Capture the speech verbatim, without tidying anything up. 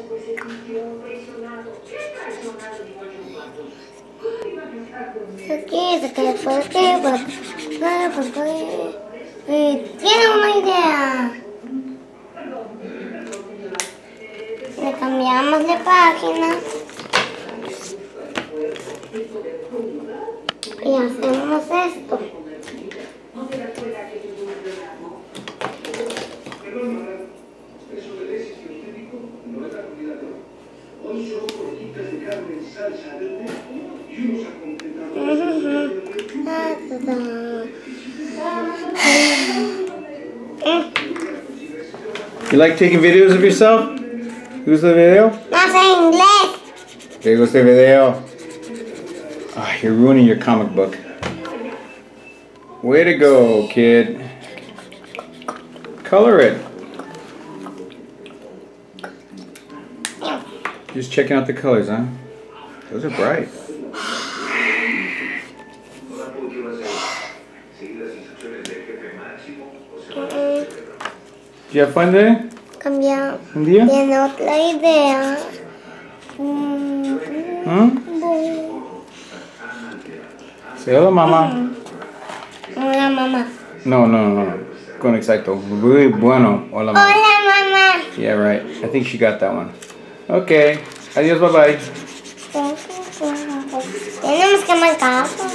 Aquí, se queda por aquí, por aquí, por aquí. Y tiene una idea. Le cambiamos de página. Y hacemos esto. You like taking videos of yourself? ¿Gusta el video? No sé inglés. ¿Te gusta el video? Ah, you're ruining your comic book. Way to go, kid. Color it. Just checking out the colors, huh? Those are bright. Did you have fun today? Cambia. ¿Un día? Tiene otra idea. Mm. ¿Ah? Say hello, mamá. Hola, mamá. No, no, no. Con exacto. Muy bueno. Hola, mamá. Hola, mamá. Yeah, right. I think she got that one. Okay. Adiós, bye bye. Tenemos que marcar.